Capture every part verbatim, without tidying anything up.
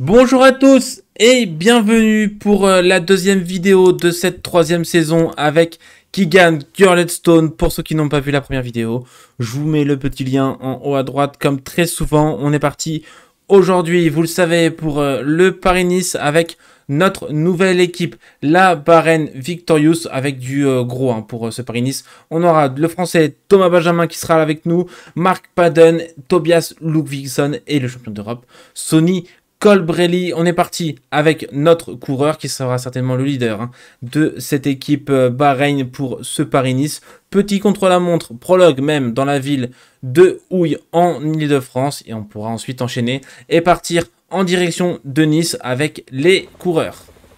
Bonjour à tous et bienvenue pour euh, la deuxième vidéo de cette troisième saison avec Keegan Gurlestone. Pour ceux qui n'ont pas vu la première vidéo, je vous mets le petit lien en haut à droite comme très souvent. On est parti aujourd'hui, vous le savez, pour euh, le Paris-Nice avec notre nouvelle équipe, la Bahreïn Victorious, avec du euh, gros hein, pour euh, ce Paris-Nice. On aura le français Thomas Benjamin qui sera avec nous, Mark Padden, Tobias Ludvigsson et le champion d'Europe, Sonny Colbrelli. On est parti avec notre coureur qui sera certainement le leader hein, de cette équipe euh, Bahreïn pour ce Paris-Nice. Petit contre-la-montre, prologue même dans la ville de Houille en Ile-de-France. Et on pourra ensuite enchaîner et partir en direction de Nice avec les coureurs.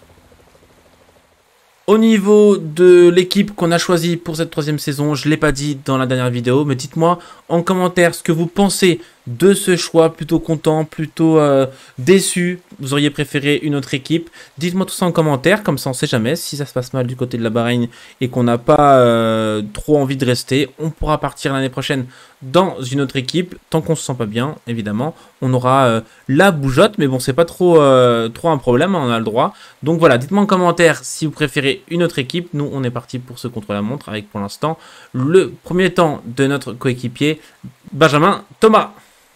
Au niveau de l'équipe qu'on a choisie pour cette troisième saison, je ne l'ai pas dit dans la dernière vidéo, mais dites-moi en commentaire ce que vous pensez de ce choix. Plutôt content, plutôt euh, déçu, vous auriez préféré une autre équipe. Dites-moi tout ça en commentaire, comme ça on ne sait jamais. Si ça se passe mal du côté de la Bahreïn et qu'on n'a pas euh, trop envie de rester, on pourra partir l'année prochaine dans une autre équipe. Tant qu'on se sent pas bien, évidemment, on aura euh, la bougeotte, mais bon, c'est pas trop, euh, trop un problème, on a le droit. Donc voilà, dites-moi en commentaire si vous préférez une autre équipe. Nous, on est parti pour ce contre-la-montre avec pour l'instant le premier temps de notre coéquipier Benjamin Thomas.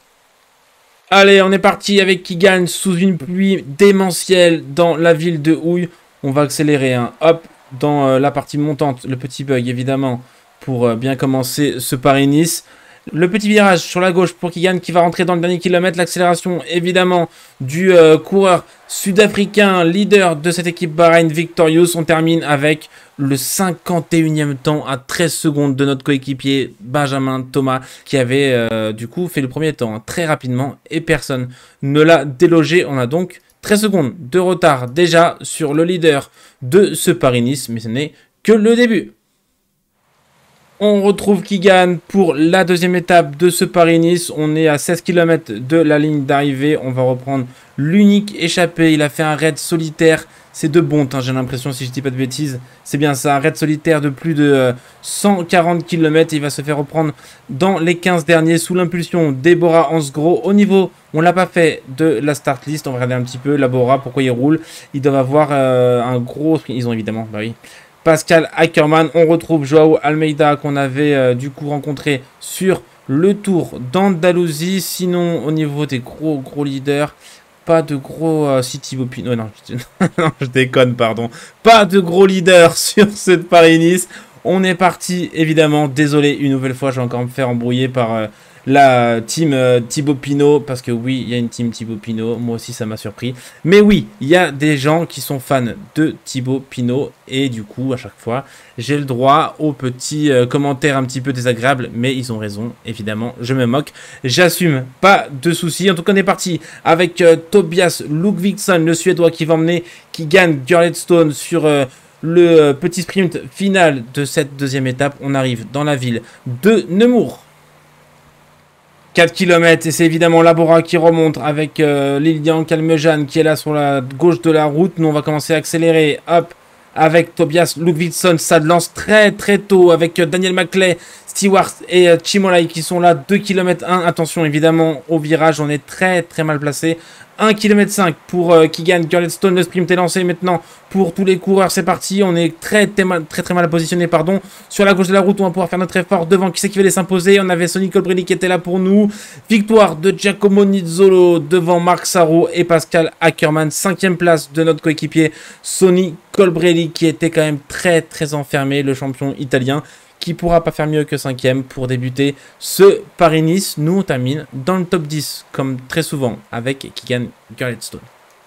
Allez, on est parti avec Keegan sous une pluie démentielle dans la ville de Houille. On va accélérer, hein. Hop, dans euh, la partie montante, le petit bug évidemment pour euh, bien commencer ce Paris-Nice. Le petit virage sur la gauche pour Keegan qui va rentrer dans le dernier kilomètre. L'accélération évidemment du euh, coureur sud-africain, leader de cette équipe Bahreïn Victorious. On termine avec le cinquante et unième temps à treize secondes de notre coéquipier Benjamin Thomas qui avait euh, du coup fait le premier temps hein, très rapidement et personne ne l'a délogé. On a donc treize secondes de retard déjà sur le leader de ce Paris-Nice, mais ce n'est que le début. On retrouve Keegan pour la deuxième étape de ce Paris-Nice. On est à seize kilomètres de la ligne d'arrivée. On va reprendre l'unique échappé. Il a fait un raid solitaire. C'est de bon temps, j'ai l'impression, si je ne dis pas de bêtises. C'est bien ça, un raid solitaire de plus de cent quarante kilomètres. Il va se faire reprendre dans les quinze derniers sous l'impulsion d'Ebora Hansgrohe. Au niveau, on ne l'a pas fait de la start list. On va regarder un petit peu. Labora, pourquoi il roule. Ils doivent avoir euh, un gros... Ils ont évidemment, bah oui. Pascal Ackermann, on retrouve Joao Almeida qu'on avait euh, du coup rencontré sur le Tour d'Andalousie. Sinon, au niveau des gros gros leaders, pas de gros euh, si Thibaut Pinot, non, je, non, je déconne, pardon. Pas de gros leaders sur cette Paris-Nice. On est parti, évidemment, désolé, une nouvelle fois, je vais encore me faire embrouiller par euh, la team euh, Thibaut Pinot, parce que oui, il y a une team Thibaut Pinot, moi aussi ça m'a surpris. Mais oui, il y a des gens qui sont fans de Thibaut Pinot, et du coup, à chaque fois, j'ai le droit aux petits euh, commentaires un petit peu désagréables, mais ils ont raison, évidemment, je me moque, j'assume, pas de soucis. En tout cas, on est parti avec euh, Tobias Ludvigsson, le Suédois, qui va emmener Keegan Gurlestone sur... Euh, le euh, petit sprint final de cette deuxième étape. On arrive dans la ville de Nemours. quatre kilomètres et c'est évidemment Labora qui remonte avec euh, Lilian Calmejane qui est là sur la gauche de la route. Nous on va commencer à accélérer. Hop, avec Tobias Ludvigsson. Ça lance très très tôt avec euh, Daniel Maclay, Stewart et euh, Chimolai qui sont là. deux kilomètres un. Attention évidemment au virage, on est très très mal placé. un kilomètre cinq pour euh, Keegan Gurlestone. Le sprint est lancé maintenant pour tous les coureurs. C'est parti. On est très très mal, très, très mal positionné pardon. Sur la gauche de la route, on va pouvoir faire notre effort. Devant, qui c'est qui va s'imposer? On avait Sonny Colbrelli qui était là pour nous. Victoire de Giacomo Nizzolo devant Marc Sarro et Pascal Ackermann. Cinquième place de notre coéquipier Sonny Colbrelli qui était quand même très très enfermé, le champion italien, qui pourra pas faire mieux que cinquième pour débuter ce Paris-Nice. Nous, on termine dans le top dix, comme très souvent, avec Keegan Gurlestone.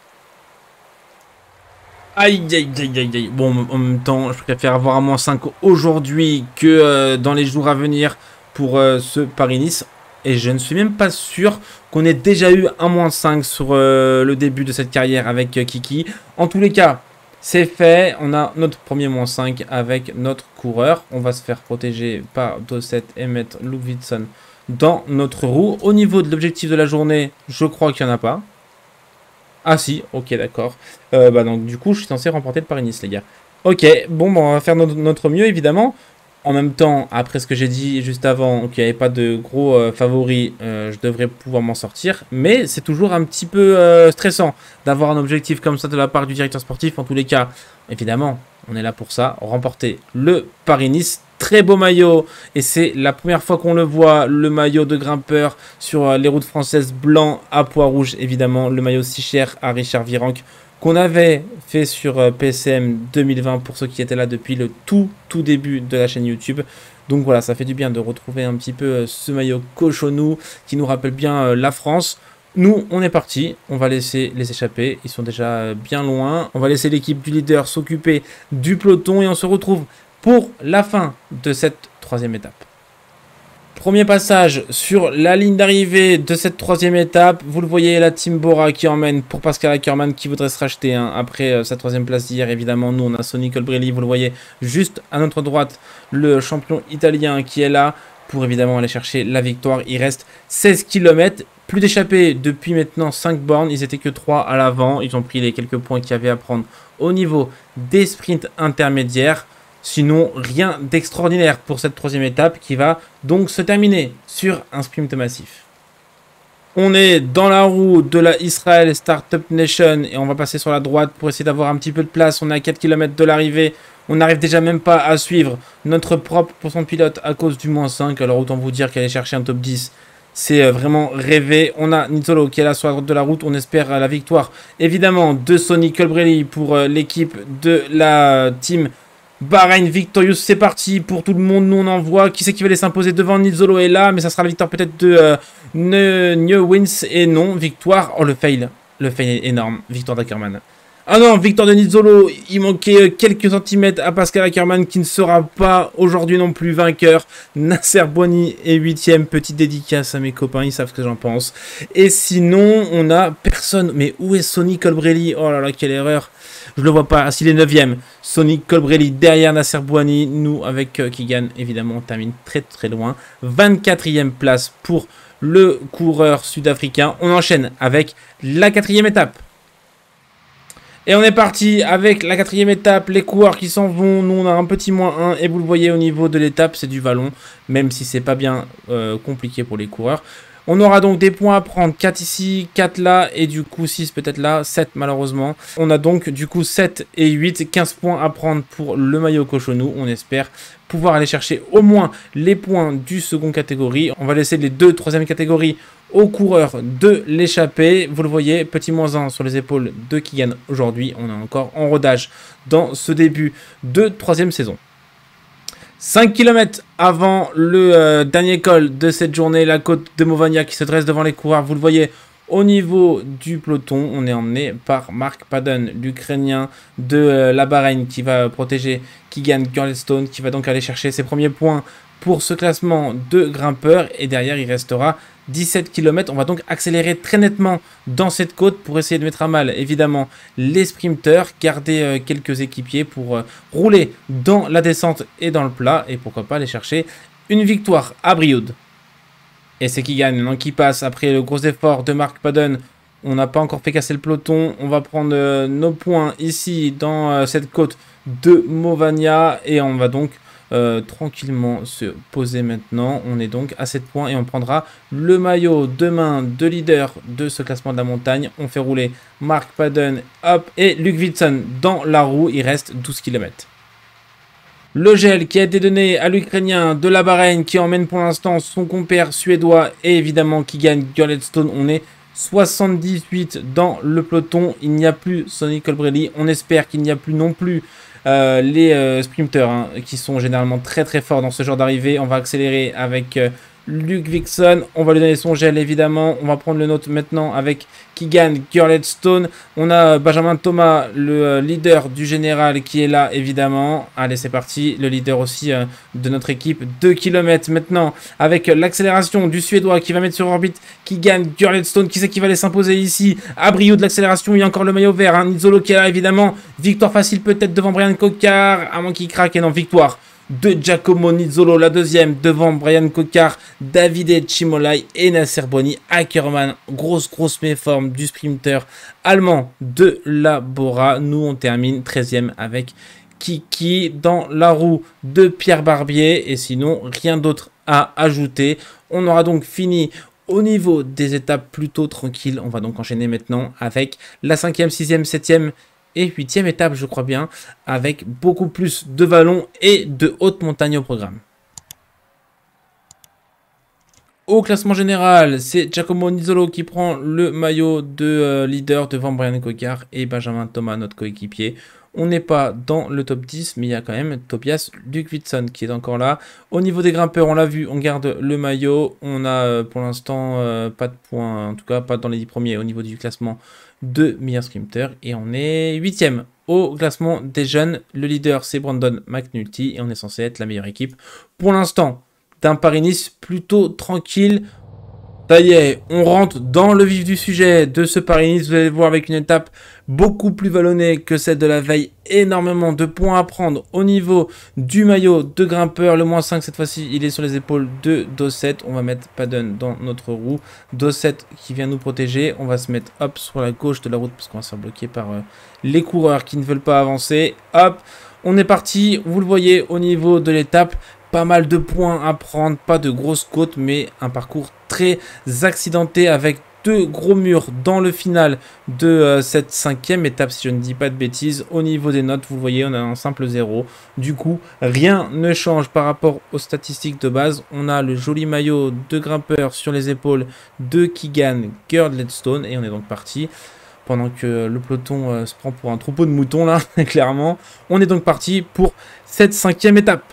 Aïe, aïe, aïe, aïe, aïe. Bon, en même temps, je préfère avoir un moins cinq aujourd'hui que euh, dans les jours à venir pour euh, ce Paris-Nice. Et je ne suis même pas sûr qu'on ait déjà eu un moins cinq sur euh, le début de cette carrière avec euh, Kiki. En tous les cas, c'est fait, on a notre premier moins cinq avec notre coureur. On va se faire protéger par Dosset et mettre Ludvigsson dans notre roue. Au niveau de l'objectif de la journée, je crois qu'il n'y en a pas. Ah si, ok d'accord. Euh, bah donc du coup, je suis censé remporter le Paris-Nice les gars. Ok, bon, bah, on va faire notre, notre mieux évidemment. En même temps, après ce que j'ai dit juste avant, qu'il n'y avait pas de gros euh, favoris, euh, je devrais pouvoir m'en sortir. Mais c'est toujours un petit peu euh, stressant d'avoir un objectif comme ça de la part du directeur sportif. En tous les cas, évidemment, on est là pour ça, remporter le Paris-Nice. Très beau maillot, et c'est la première fois qu'on le voit, le maillot de grimpeur sur euh, les routes françaises, blanc à pois rouge, évidemment, le maillot si cher à Richard Virenque, qu'on avait fait sur euh, P S M deux mille vingt pour ceux qui étaient là depuis le tout tout début de la chaîne YouTube. Donc voilà, ça fait du bien de retrouver un petit peu euh, ce maillot cochonou qui nous rappelle bien euh, la France. Nous, on est parti, on va laisser les échapper, ils sont déjà euh, bien loin. On va laisser l'équipe du leader s'occuper du peloton et on se retrouve pour la fin de cette troisième étape. Premier passage sur la ligne d'arrivée de cette troisième étape. Vous le voyez, la Team Bora qui emmène pour Pascal Ackermann qui voudrait se racheter hein, après euh, sa troisième place d'hier. Évidemment, nous on a Sonny Colbrelli, vous le voyez juste à notre droite, le champion italien qui est là pour évidemment aller chercher la victoire. Il reste seize kilomètres. Plus d'échappés depuis maintenant cinq bornes. Ils étaient que trois à l'avant. Ils ont pris les quelques points qu'il y avait à prendre au niveau des sprints intermédiaires. Sinon, rien d'extraordinaire pour cette troisième étape qui va donc se terminer sur un sprint massif. On est dans la roue de la Israel Startup Nation et on va passer sur la droite pour essayer d'avoir un petit peu de place. On est à quatre kilomètres de l'arrivée. On n'arrive déjà même pas à suivre notre propre pourcent de pilote à cause du moins cinq. Alors autant vous dire qu'aller chercher un top dix, c'est vraiment rêvé. On a Nizzolo qui est là sur la droite de la route. On espère la victoire évidemment de Sonny Colbrelli pour l'équipe de la team Bahreïn Victorious. C'est parti pour tout le monde. Nous on envoie. Qui c'est qui va aller s'imposer devant? Nizzolo est là, mais ça sera la victoire peut-être de euh, New Wins. Et non, victoire. Oh le fail. Le fail est énorme. Victoire d'Ackermann. Ah non, victoire de Nizzolo. Il manquait quelques centimètres à Pascal Ackermann qui ne sera pas aujourd'hui non plus vainqueur. Nasser Boigny est huitième. Petite dédicace à mes copains, ils savent ce que j'en pense. Et sinon, on a personne. Mais où est Sonny Colbrelli? Oh là là, quelle erreur. Je le vois pas. Ah, s'il est neuvième. Sonny Colbrelli derrière Nasser Boigny. Nous, avec euh, Keegan, évidemment, on termine très très loin. vingt-quatrième place pour le coureur sud-africain. On enchaîne avec la quatrième étape. Et on est parti avec la quatrième étape, les coureurs qui s'en vont, nous on a un petit moins un et vous le voyez au niveau de l'étape, c'est du vallon, même si c'est pas bien euh, compliqué pour les coureurs. On aura donc des points à prendre, quatre ici, quatre là et du coup six peut-être là, sept malheureusement. On a donc du coup sept et huit, quinze points à prendre pour le maillot cochonou, on espère pouvoir aller chercher au moins les points du second catégorie. On va laisser les deux troisième catégories aux coureurs de l'échappée. Vous le voyez, petit moins un sur les épaules de Keegan aujourd'hui. On est encore en rodage dans ce début de troisième saison. cinq kilomètres avant le euh, dernier col de cette journée, la côte de Movania qui se dresse devant les coureurs. Vous le voyez au niveau du peloton, on est emmené par Mark Padden, l'Ukrainien de euh, la Bahreïn qui va protéger Keegan Gurlestone, qui va donc aller chercher ses premiers points pour ce classement de grimpeurs. Et derrière, il restera dix-sept kilomètres. On va donc accélérer très nettement dans cette côte pour essayer de mettre à mal, évidemment, les sprinteurs, garder euh, quelques équipiers pour euh, rouler dans la descente et dans le plat. Et pourquoi pas aller chercher une victoire à Brioude. Et c'est qui gagne, non, qui passe après le gros effort de Mark Padden. On n'a pas encore fait casser le peloton. On va prendre euh, nos points ici dans euh, cette côte de Movania. Et on va donc euh, tranquillement se poser maintenant. On est donc à sept points et on prendra le maillot demain de leader de ce classement de la montagne. On fait rouler Mark Padden, hop, et Luc Witson dans la roue. Il reste douze kilomètres. Le gel qui a été donné à l'Ukrainien de la Bahreïn qui emmène pour l'instant son compère suédois et évidemment qui gagne Gurlestone. On est soixante-dix-huit dans le peloton. Il n'y a plus Sonny Colbrelli. On espère qu'il n'y a plus non plus euh, les euh, sprinteurs hein, qui sont généralement très très forts dans ce genre d'arrivée. On va accélérer avec euh, Luc Wixon. On va lui donner son gel évidemment. On va prendre le nôtre maintenant avec Keegan Gurlestone. On a Benjamin Thomas, le leader du général qui est là évidemment. Allez c'est parti, le leader aussi euh, de notre équipe. deux kilomètres maintenant avec l'accélération du Suédois qui va mettre sur orbite Keegan Gurlestone. Qui c'est qui va aller s'imposer ici? À brio de l'accélération, il y a encore le maillot vert. Hein. Nizzolo qui est là évidemment. Victoire facile peut-être devant Brian Cocard. À moins qu'il craque et non, victoire de Giacomo Nizzolo, la deuxième devant Brian Cocard, Davide Cimolai et Nasser Boigny. Ackermann, grosse grosse méforme du sprinter allemand de la Bora. Nous on termine treizième avec Kiki dans la roue de Pierre Barbier. Et sinon, rien d'autre à ajouter. On aura donc fini au niveau des étapes plutôt tranquilles. On va donc enchaîner maintenant avec la cinquième, sixième, septième et huitième étape, je crois bien, avec beaucoup plus de vallons et de hautes montagnes au programme. Au classement général, c'est Giacomo Nizzolo qui prend le maillot de euh, leader devant Brian Cocard et Benjamin Thomas, notre coéquipier. On n'est pas dans le top dix, mais il y a quand même Tobias Lugvidsson qui est encore là. Au niveau des grimpeurs, on l'a vu, on garde le maillot. On a euh, pour l'instant euh, pas de points, en tout cas pas dans les dix premiers au niveau du classement de meilleur sprinter. Et on est huitième au classement des jeunes. Le leader, c'est Brandon McNulty et on est censé être la meilleure équipe pour l'instant d'un Paris-Nice plutôt tranquille. Ça y est, on rentre dans le vif du sujet de ce Paris-Nice. Vous allez voir avec une étape beaucoup plus vallonnée que celle de la veille. Énormément de points à prendre au niveau du maillot de grimpeur. Le moins cinq cette fois-ci, il est sur les épaules de Dosset. On va mettre Padden dans notre roue. Dosset qui vient nous protéger. On va se mettre hop sur la gauche de la route parce qu'on va se faire bloquer par euh, les coureurs qui ne veulent pas avancer. Hop, on est parti. Vous le voyez au niveau de l'étape. Pas mal de points à prendre, pas de grosses côtes, mais un parcours très accidenté avec deux gros murs dans le final de euh, cette cinquième étape, si je ne dis pas de bêtises. Au niveau des notes, vous le voyez, on a un simple zéro. Du coup, rien ne change par rapport aux statistiques de base. On a le joli maillot de grimpeur sur les épaules de Keegan Girdlestone et on est donc parti. Pendant que le peloton euh, se prend pour un troupeau de moutons, là, clairement. On est donc parti pour cette cinquième étape.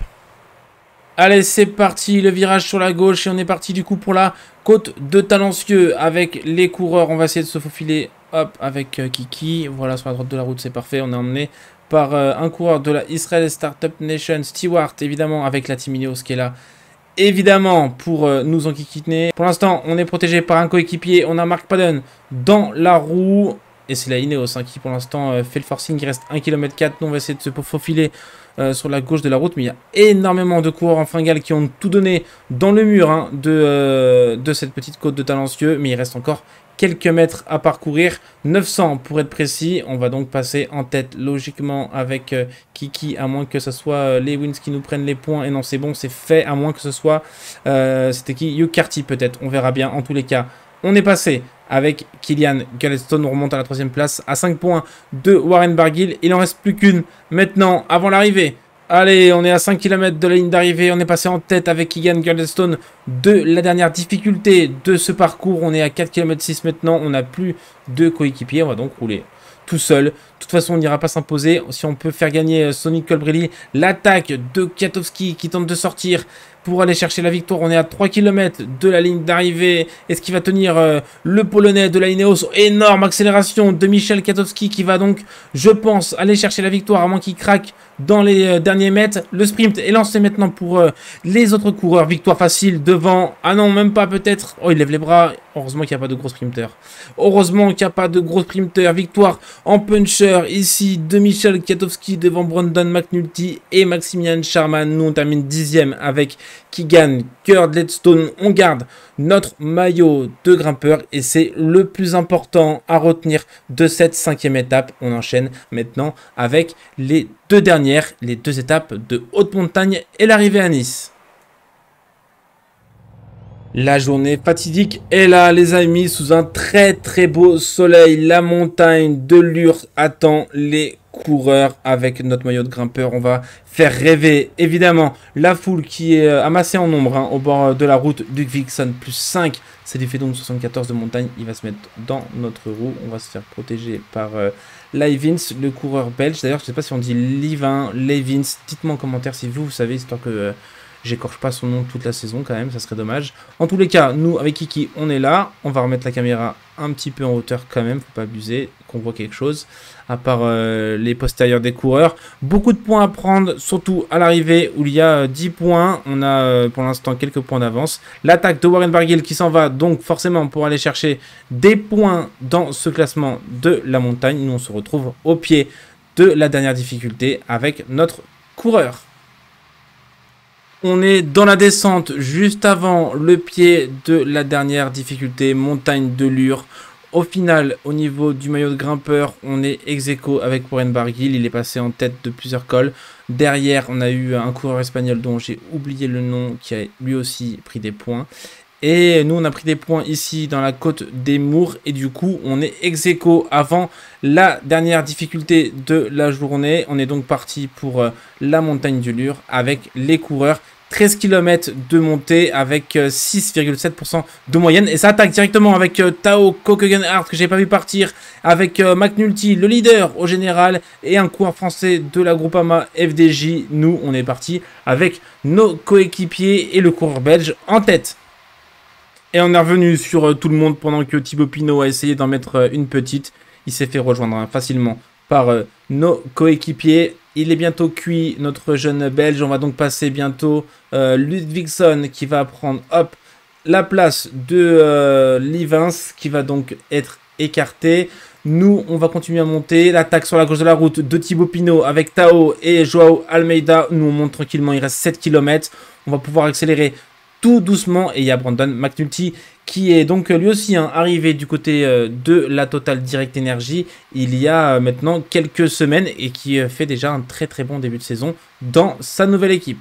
Allez, c'est parti, le virage sur la gauche et on est parti du coup pour la côte de Talencieux avec les coureurs. On va essayer de se faufiler, hop, avec euh, Kiki. Voilà, sur la droite de la route, c'est parfait. On est emmené par euh, un coureur de la Israel Startup Nation, Stewart, évidemment, avec la Team Ineos qui est là, évidemment, pour euh, nous enquiquiner. Pour l'instant, on est protégé par un coéquipier. On a Mark Padden dans la roue. Et c'est la Ineos hein, qui, pour l'instant, euh, fait le forcing. Il reste un kilomètre quatre. Nous, on va essayer de se faufiler Euh, sur la gauche de la route, mais il y a énormément de coureurs en fringale qui ont tout donné dans le mur hein, de, euh, de cette petite côte de Talencieux, mais il reste encore quelques mètres à parcourir, neuf cents pour être précis. On va donc passer en tête logiquement avec euh, Kiki, à moins que ce soit euh, les Wins qui nous prennent les points, et non c'est bon, c'est fait, à moins que ce soit, euh, c'était qui, Hugh Carty peut-être, on verra bien en tous les cas. On est passé avec Kilian Girdlestone, on remonte à la troisième place, à cinq points de Warren Barguil. Il n'en reste plus qu'une maintenant avant l'arrivée. Allez, on est à cinq kilomètres de la ligne d'arrivée. On est passé en tête avec Keegan Girdlestone de la dernière difficulté de ce parcours. On est à quatre kilomètres six maintenant. On n'a plus de coéquipiers. On va donc rouler tout seul. De toute façon, on n'ira pas s'imposer. Si on peut faire gagner Sonic Colbrelli, l'attaque de Kwiatkowski qui tente de sortir pour aller chercher la victoire. On est à trois kilomètres de la ligne d'arrivée. Est-ce qu'il va tenir euh, le Polonais de la Ineos? Énorme accélération de Michel Kwiatkowski qui va donc, je pense, aller chercher la victoire à moins qu'il craque dans les euh, derniers mètres. Le sprint est lancé maintenant pour euh, les autres coureurs. Victoire facile devant. Ah non, même pas peut-être. Oh, il lève les bras. Heureusement qu'il n'y a pas de gros sprinter. Heureusement qu'il n'y a pas de gros sprinter. Victoire en puncher ici de Michel Kwiatkowski devant Brandon McNulty et Maximilian Charman. Nous, on termine dixième avec Keegan Girdlestone. On garde notre maillot de grimpeur et c'est le plus important à retenir de cette cinquième étape. On enchaîne maintenant avec les deux dernières, les deux étapes de haute montagne et l'arrivée à Nice. La journée fatidique est là, les amis, sous un très très beau soleil. La montagne de Lure attend les coureurs avec notre maillot de grimpeur. On va faire rêver, évidemment, la foule qui est amassée en nombre hein, au bord de la route du Vixen, plus cinq. C'est l'effet donc soixante-quatorze de montagne. Il va se mettre dans notre roue. On va se faire protéger par euh, Leivins, le coureur belge. D'ailleurs, je ne sais pas si on dit Livin, Leivins. Dites-moi en commentaire si vous, vous savez, histoire que... Euh, j'écorche pas son nom toute la saison quand même, ça serait dommage. En tous les cas, nous avec Kiki, on est là. On va remettre la caméra un petit peu en hauteur quand même, faut pas abuser, qu'on voit quelque chose. À part euh, les postérieurs des coureurs. Beaucoup de points à prendre, surtout à l'arrivée où il y a euh, dix points. On a euh, pour l'instant quelques points d'avance. L'attaque de Warren Barguil qui s'en va donc forcément pour aller chercher des points dans ce classement de la montagne. Nous on se retrouve au pied de la dernière difficulté avec notre coureur. On est dans la descente juste avant le pied de la dernière difficulté, montagne de Lure. Au final, au niveau du maillot de grimpeur, on est ex-aequo avec Warren Barguil. Il est passé en tête de plusieurs cols. Derrière, on a eu un coureur espagnol dont j'ai oublié le nom, qui a lui aussi pris des points. Et nous, on a pris des points ici dans la côte des Mours. Et du coup, on est ex-aequo avant la dernière difficulté de la journée. On est donc parti pour euh, la montagne du Lure avec les coureurs. treize kilomètres de montée avec euh, six virgule sept pour cent de moyenne. Et ça attaque directement avec euh, Tao Kokegenhardt que j'ai pas vu partir. Avec euh, McNulty, le leader au général. Et un coureur français de la Groupama F D J. Nous, on est parti avec nos coéquipiers et le coureur belge en tête. Et on est revenu sur euh, tout le monde pendant que Thibaut Pinot a essayé d'en mettre euh, une petite. Il s'est fait rejoindre hein, facilement par euh, nos coéquipiers. Il est bientôt cuit, notre jeune belge. On va donc passer bientôt euh, Ludvigsson qui va prendre hop, la place de euh, Livens qui va donc être écarté. Nous, on va continuer à monter. L'attaque sur la gauche de la route de Thibaut Pinot avec Tao et Joao Almeida. Nous, on monte tranquillement. Il reste sept kilomètres. On va pouvoir accélérer tout doucement. Et il y a Brandon McNulty qui est donc lui aussi hein, arrivé du côté euh, de la Total Direct Energy il y a euh, maintenant quelques semaines et qui euh, fait déjà un très très bon début de saison dans sa nouvelle équipe.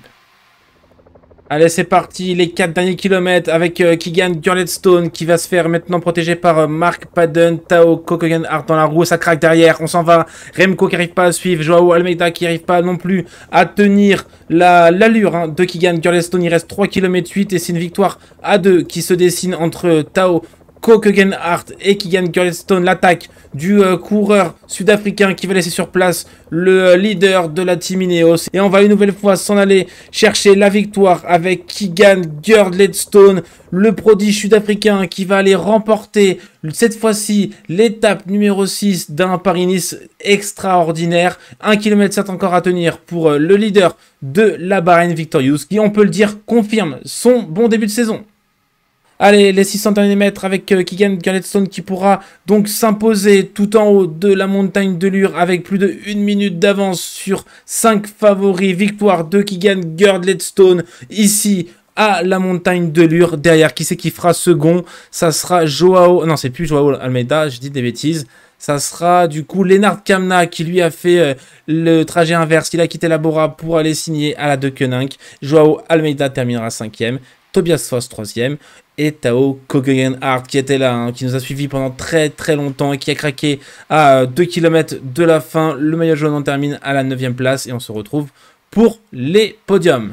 Allez, c'est parti, les quatre derniers kilomètres avec euh, Keegan Gurlestone qui va se faire maintenant protéger par euh, Mark Padden, Tao Kokegenhardt dans la roue, ça craque derrière, on s'en va. Remco qui n'arrive pas à suivre, Joao Almeida qui n'arrive pas non plus à tenir l'allure la, hein, de Keegan Gurlestone. Il reste trois virgule huit kilomètres et c'est une victoire à deux qui se dessine entre Tao Kokegenhardt et Keegan Gurlestone. L'attaque du euh, coureur sud-africain qui va laisser sur place le euh, leader de la team Ineos. Et on va une nouvelle fois s'en aller chercher la victoire avec Keegan Gurlestone, le prodige sud-africain qui va aller remporter cette fois-ci l'étape numéro six d'un Paris-Nice extraordinaire. un virgule sept kilomètres encore à tenir pour euh, le leader de la Bahrain Victorious qui, on peut le dire, confirme son bon début de saison. Allez, les six cents derniers mètres avec euh, Keegan Gurlestone qui pourra donc s'imposer tout en haut de la montagne de Lure avec plus de une minute d'avance sur cinq favoris. Victoire de Keegan Gurlestone ici à la montagne de Lure. Derrière, qui c'est qui fera second? Ça sera Joao... Non, c'est plus Joao Almeida, je dis des bêtises. Ça sera du coup Lennart Kamna qui lui a fait euh, le trajet inverse. Il a quitté la Bora pour aller signer à la De Koninck. Joao Almeida terminera cinquième. Tobias Foss troisième et Tao Kokegenhardt qui était là, hein, qui nous a suivi pendant très très longtemps et qui a craqué à deux kilomètres de la fin. Le maillot jaune en termine à la neuvième place et on se retrouve pour les podiums.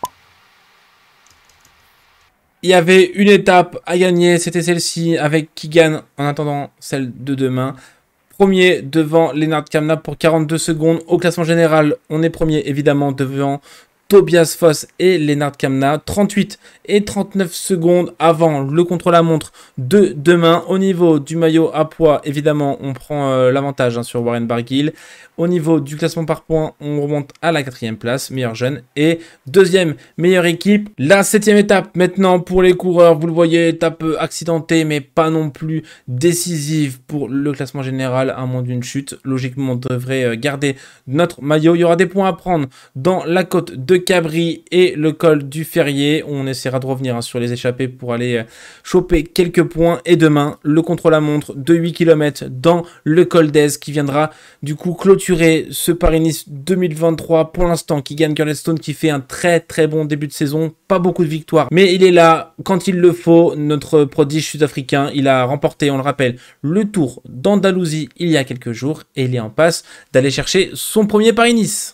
Il y avait une étape à gagner, c'était celle-ci avec Keegan en attendant celle de demain. Premier devant Lennart Kamna pour quarante-deux secondes. Au classement général, on est premier évidemment devant Tobias Foss et Lennart Kamna, trente-huit et trente-neuf secondes avant le contre-la-montre de demain. Au niveau du maillot à poids, évidemment, on prend euh, l'avantage hein, sur Warren Barguil. Au niveau du classement par points, on remonte à la quatrième place, meilleur jeune et deuxième meilleure équipe. La septième étape maintenant pour les coureurs, vous le voyez, étape accidentée mais pas non plus décisive pour le classement général, à moins d'une chute. Logiquement, on devrait garder notre maillot. Il y aura des points à prendre dans la côte de Cabri et le col du Ferrier. On essaiera de revenir hein, sur les échappées pour aller choper quelques points. Et demain, le contre-la-montre de huit kilomètres dans le col d'Aise qui viendra du coup clôturer ce Paris-Nice deux mille vingt-trois. Pour l'instant, Keegan Gurlestone qui fait un très très bon début de saison. Pas beaucoup de victoires, mais il est là quand il le faut. Notre prodige sud-africain, il a remporté, on le rappelle, le Tour d'Andalousie il y a quelques jours. Et il est en passe d'aller chercher son premier Paris-Nice.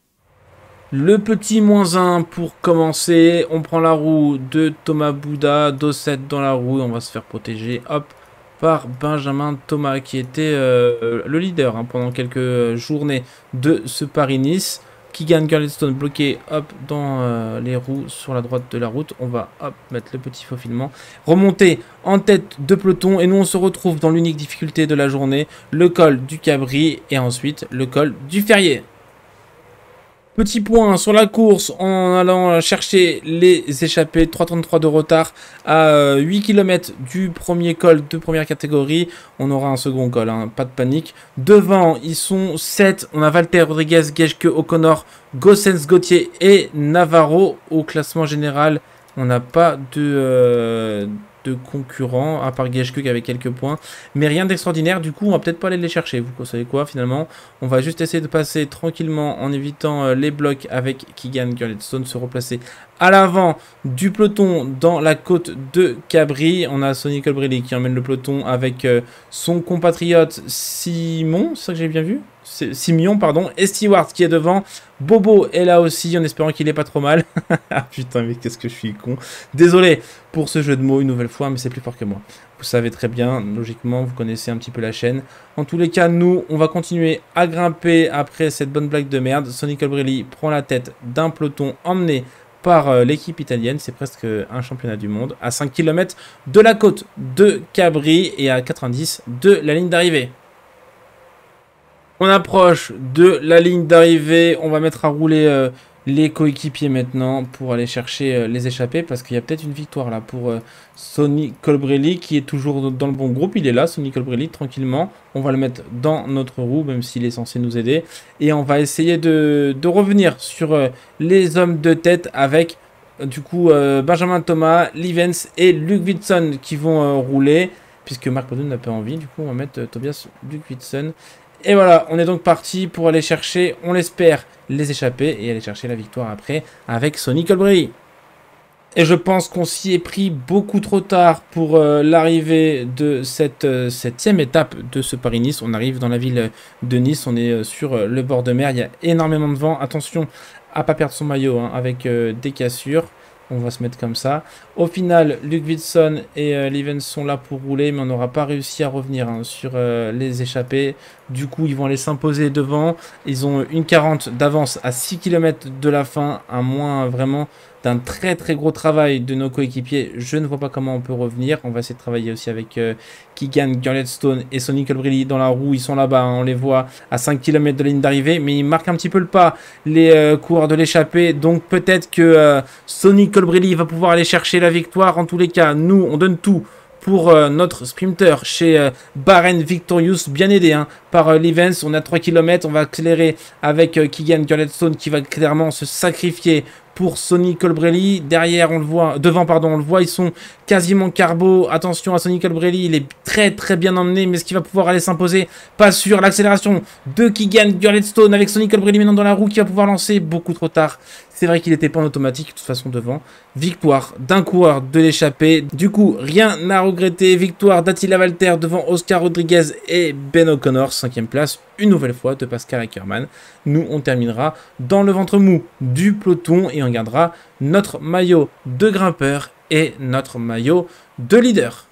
Le petit moins un pour commencer. On prend la roue de Thomas Bouda. dos sept dans la roue. On va se faire protéger. Hop. Par Benjamin Thomas qui était euh, le leader hein, pendant quelques journées de ce Paris-Nice. Keegan Gurlestone bloqué hop, dans euh, les roues sur la droite de la route. On va hop, mettre le petit faufilement. Remonter en tête de peloton et nous on se retrouve dans l'unique difficulté de la journée. Le col du Cabri et ensuite le col du Ferrier. Petit point sur la course en allant chercher les échappées, trois virgule trente-trois de retard à huit kilomètres du premier col de première catégorie. On aura un second col, hein, pas de panique. Devant, ils sont sept. On a Walter Rodriguez, Geschke, O'Connor, Gossens, Gauthier et Navarro. Au classement général, on n'a pas de, euh, de concurrents, à part Geschke qui avait quelques points, mais rien d'extraordinaire. Du coup, on va peut-être pas aller les chercher. Vous savez quoi, finalement, on va juste essayer de passer tranquillement en évitant euh, les blocs avec Keegan Gurlitstone, se replacer à l'avant du peloton dans la côte de Cabri. On a Sonny Colbrelli qui emmène le peloton avec euh, son compatriote Simon, c'est ça que j'ai bien vu, Simeon, pardon, et Stewart qui est devant. Bobo est là aussi, en espérant qu'il est pas trop mal. Ah putain, mais qu'est-ce que je suis con. Désolé pour ce jeu de mots une nouvelle fois, mais c'est plus fort que moi. Vous savez très bien, logiquement, vous connaissez un petit peu la chaîne. En tous les cas, nous, on va continuer à grimper après cette bonne blague de merde. Sonny Colbrelli prend la tête d'un peloton emmené par euh, l'équipe italienne. C'est presque un championnat du monde. À cinq kilomètres de la côte de Cabri et à quatre-vingt-dix de la ligne d'arrivée. On approche de la ligne d'arrivée. On va mettre à rouler euh, les coéquipiers maintenant pour aller chercher euh, les échappés. Parce qu'il y a peut-être une victoire là pour euh, Sonny Colbrelli qui est toujours dans le bon groupe. Il est là, Sonny Colbrelli, tranquillement. On va le mettre dans notre roue, même s'il est censé nous aider. Et on va essayer de, de revenir sur euh, les hommes de tête avec euh, du coup euh, Benjamin Thomas, Livens et Luke Wilson qui vont euh, rouler. Puisque Mark Bowden n'a pas envie. Du coup, on va mettre euh, Tobias Luke Wilson. Et voilà, on est donc parti pour aller chercher, on l'espère, les échapper et aller chercher la victoire après avec Sonny Colbrelli. Et je pense qu'on s'y est pris beaucoup trop tard pour euh, l'arrivée de cette euh, septième étape de ce Paris-Nice. On arrive dans la ville de Nice, on est euh, sur euh, le bord de mer, il y a énormément de vent. Attention à ne pas perdre son maillot hein, avec euh, des cassures. On va se mettre comme ça. Au final, Luke Wilson et euh, Livens sont là pour rouler, mais on n'aura pas réussi à revenir hein, sur euh, les échappés. Du coup, ils vont aller s'imposer devant. Ils ont une quarante d'avance à six kilomètres de la fin, à moins vraiment d'un très très gros travail de nos coéquipiers. Je ne vois pas comment on peut revenir. On va essayer de travailler aussi avec euh, Keegan Gurlitstone et Sonny Colbrelli dans la roue. Ils sont là-bas, hein, on les voit à cinq kilomètres de la ligne d'arrivée, mais ils marquent un petit peu le pas, les euh, coureurs de l'échappée. Donc peut-être que euh, Sonny Colbrelli va pouvoir aller chercher la victoire. En tous les cas, nous, on donne tout pour euh, notre sprinter chez euh, Bahrain Victorious, bien aidé hein, par euh, Livens. On a trois kilomètres, on va accélérer avec euh, Keegan Gurlitstone qui va clairement se sacrifier pour Sonny Colbrelli. Derrière, on le voit, devant, pardon, on le voit, ils sont quasiment carbo. Attention à Sonny Colbrelli, il est très très bien emmené, mais est-ce qu'il va pouvoir aller s'imposer? Pas sûr. L'accélération de Keegan Gurlitstone avec Sonny Colbrelli maintenant dans la roue qui va pouvoir lancer beaucoup trop tard. C'est vrai qu'il n'était pas en automatique, de toute façon devant. Victoire d'un coureur de l'échappée. Du coup, rien à regretter. Victoire d'Attila Valter devant Oscar Rodriguez et Ben O'Connor. Cinquième place, une nouvelle fois, de Pascal Ackermann. Nous, on terminera dans le ventre mou du peloton et on gardera notre maillot de grimpeur et notre maillot de leader.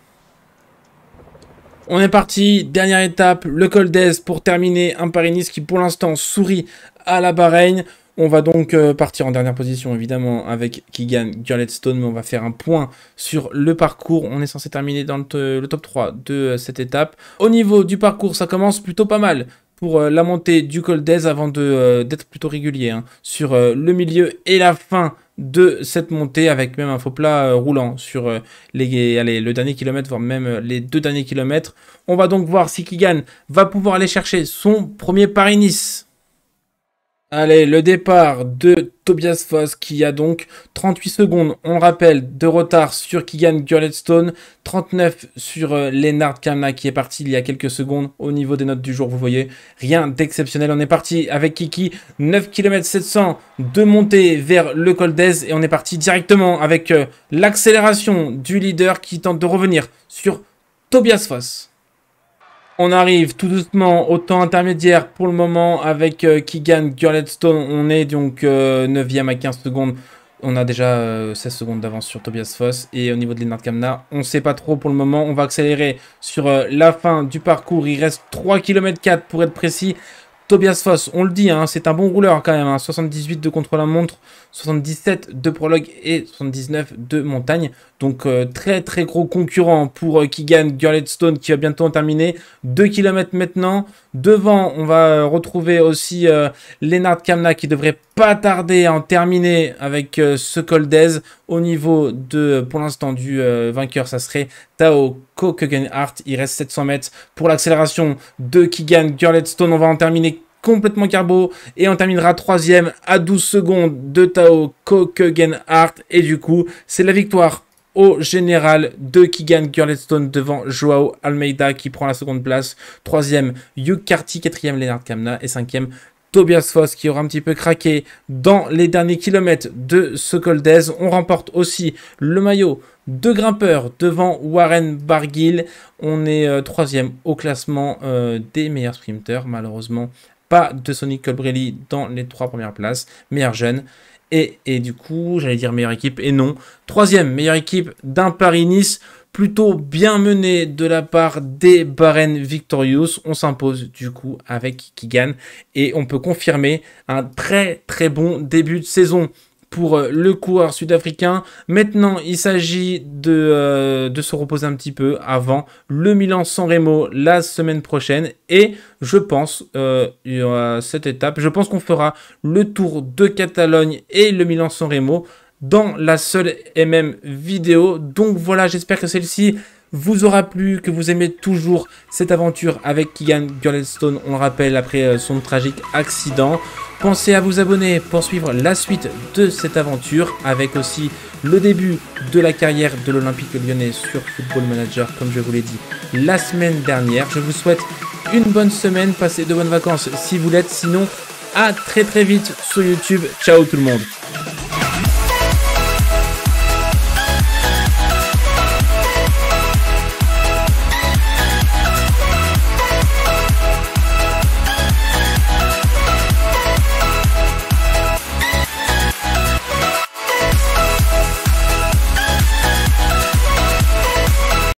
On est parti, dernière étape, le col d'Ez pour terminer un Paris-Nice qui pour l'instant sourit à la Bahreïn. On va donc euh, partir en dernière position, évidemment, avec Keegan Gurlitstone, mais on va faire un point sur le parcours. On est censé terminer dans le, le top trois de euh, cette étape. Au niveau du parcours, ça commence plutôt pas mal pour euh, la montée du col d'Ez avant de, euh, d'être plutôt régulier hein, sur euh, le milieu et la fin de cette montée, avec même un faux plat euh, roulant sur euh, les, allez, le dernier kilomètre, voire même euh, les deux derniers kilomètres. On va donc voir si Keegan va pouvoir aller chercher son premier Paris-Nice. Allez, le départ de Tobias Foss qui a donc trente-huit secondes, on le rappelle, de retard sur Keegan Gurlitstone, trente-neuf sur euh, Lennart Kamna qui est parti il y a quelques secondes au niveau des notes du jour, vous voyez, rien d'exceptionnel. On est parti avec Kiki, neuf kilomètres sept cents de montée vers le col d'Ez et on est parti directement avec euh, l'accélération du leader qui tente de revenir sur Tobias Foss. On arrive tout doucement au temps intermédiaire pour le moment avec euh, Keegan Gurlitstone. On est donc euh, neuvième à quinze secondes. On a déjà euh, seize secondes d'avance sur Tobias Foss. Et au niveau de Lennart Kamna, on ne sait pas trop pour le moment. On va accélérer sur euh, la fin du parcours. Il reste trois kilomètres quatre pour être précis. Tobias Foss, on le dit, hein, c'est un bon rouleur quand même. Hein, soixante-dix-huit de contre-la-montre, soixante-dix-sept de prologue et soixante-dix-neuf de montagne. Donc euh, très très gros concurrent pour euh, Keegan Gurlitstone qui va bientôt en terminer. deux kilomètres maintenant. Devant, on va euh, retrouver aussi euh, Lennart Kamna qui devrait pas tarder à en terminer avec euh, ce col d'Ez. Au niveau de, pour l'instant, du euh, vainqueur, ça serait Tao Kokegenhardt. Il reste sept cents mètres pour l'accélération de Keegan Gurlitstone. On va en terminer complètement carbo et on terminera troisième à douze secondes de Tao Kokegenhardt. Et du coup, c'est la victoire au général de Keegan Gurlestone devant Joao Almeida qui prend la seconde place. Troisième, Hugh Carty. Quatrième, Lennart Kamna. Et cinquième, Tobias Foss qui aura un petit peu craqué dans les derniers kilomètres de ce col d'Aise. On remporte aussi le maillot de grimpeur devant Warren Barguil. On est euh, troisième au classement euh, des meilleurs sprinters. Malheureusement, pas de Sonny Colbrelli dans les trois premières places. Meilleur jeune. Et, et du coup, j'allais dire meilleure équipe. Et non. Troisième meilleure équipe d'un Paris-Nice. Plutôt bien mené de la part des Bahrain Victorious. On s'impose du coup avec Keegan. Et on peut confirmer un très très bon début de saison pour le coureur sud-africain. Maintenant, il s'agit de, euh, de se reposer un petit peu avant le Milan-San Remo la semaine prochaine. Et je pense, euh, il y aura cette étape, je pense qu'on fera le Tour de Catalogne et le Milan-San Remo dans la seule et même vidéo. Donc voilà, j'espère que celle-ci vous aura plu, que vous aimez toujours cette aventure avec Keegan Gurlestone, on le rappelle, après son tragique accident. Pensez à vous abonner pour suivre la suite de cette aventure, avec aussi le début de la carrière de l'Olympique Lyonnais sur Football Manager, comme je vous l'ai dit la semaine dernière. Je vous souhaite une bonne semaine, passez de bonnes vacances si vous l'êtes, sinon à très très vite sur YouTube. Ciao tout le monde.